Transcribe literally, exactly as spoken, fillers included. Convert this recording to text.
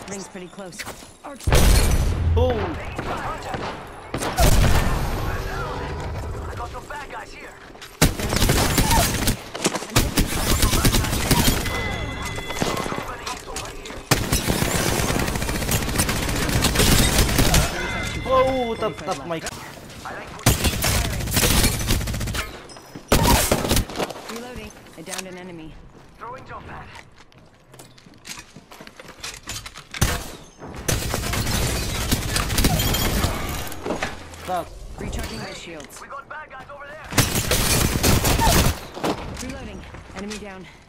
Ring's pretty close. Arc Oh! I got some bad guys here. Oh, tap tap mic. Reloading. I downed an enemy. Throwing jump pad. Tap. Recharging my shields. We got bad guys over there. Reloading. Enemy down.